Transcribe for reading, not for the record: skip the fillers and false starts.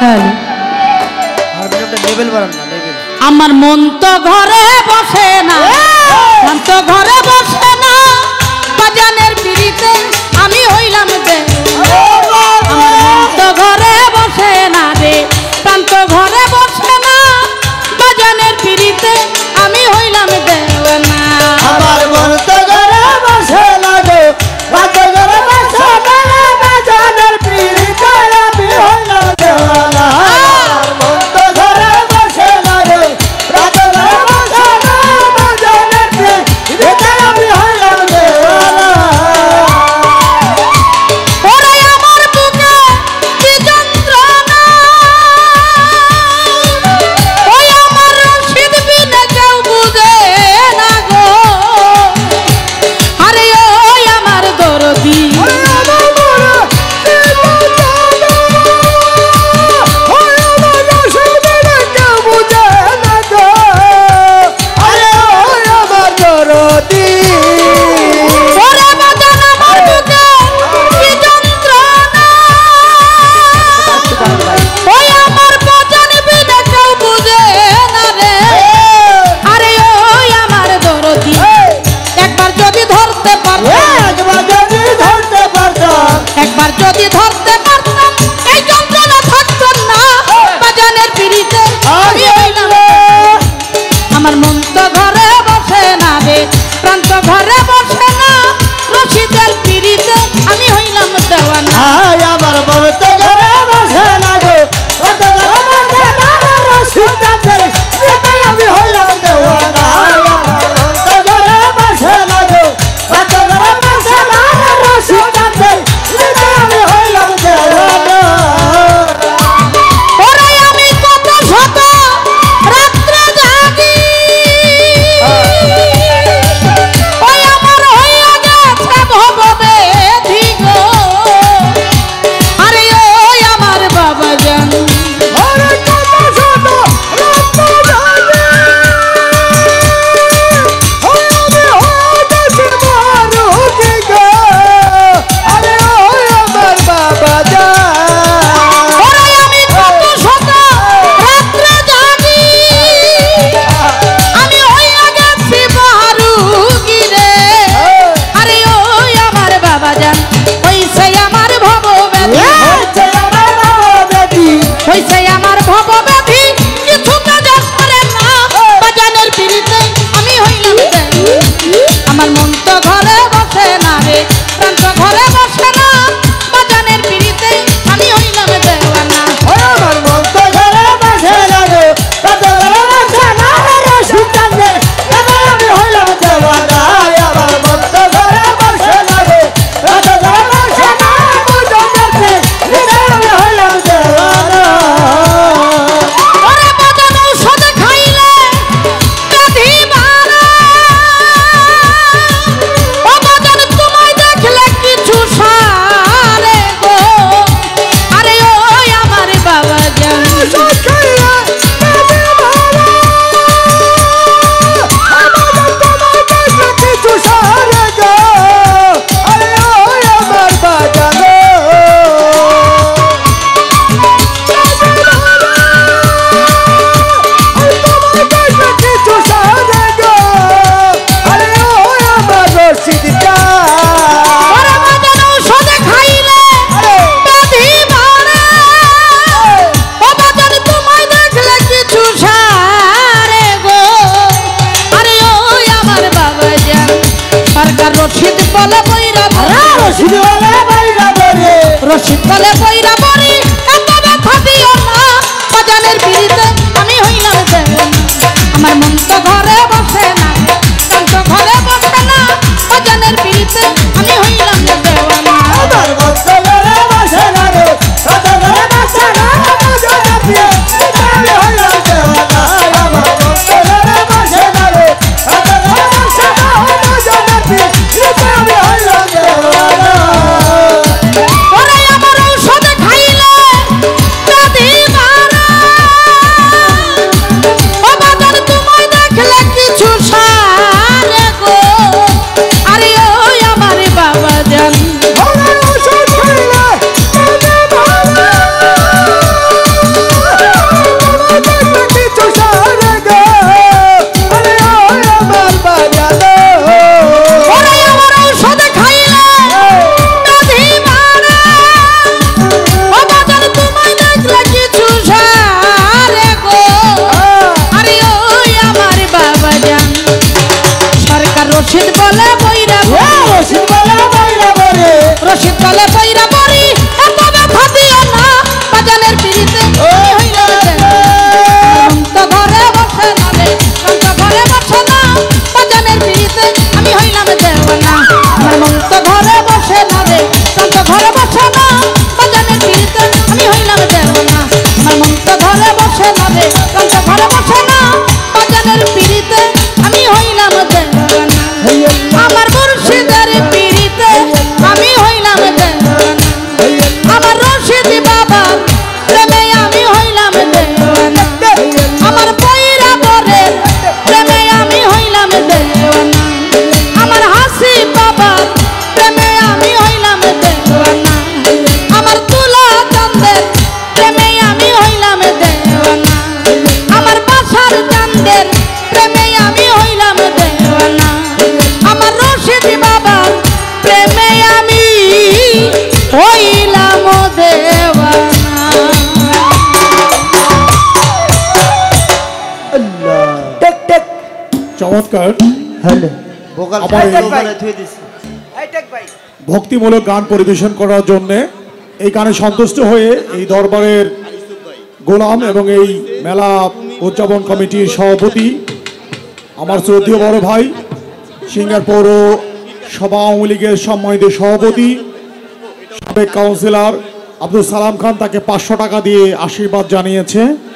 আমার মন তো ঘরে বসে না, মন তো ঘরে বসে না, বাজানের পিড়িতে আমি হইলাম দেওয়ানা। আমার মন তো ঘরে বসে না রে, প্রাণ তো ঘরে বসে না, বাজানের পিড়িতে আমি হইলাম দেওয়ানা। আমার মন তো ঘরে বসে না রে, প্রাণ তো ঘরে বসে না, বাজানের পিড়িতে আমি হইলাম দেওয়ানা। আমার মন তো ঘরে বসে না রে, প্রাণ তো ঘরে বসে না, বাজানের পিড়িতে আমি হইলাম দেওয়ানা। চমৎকার হ্যালো আমার ভক্তিমূলক গান পরিবেশন করার জন্য এই গানে সন্তুষ্ট হয়ে এই দরবারের গোলাম এবং এই মেলা উদযাপন কমিটির সভাপতি আমার শ্রদ্ধেয় বড় ভাই সিঙ্গার পৌর সভা আওয়ামী লীগের সম্মানিত সভাপতি সাবেক কাউন্সিলর আব্দুল সালাম খান তাকে 500 টাকা দিয়ে আশীর্বাদ জানিয়েছে।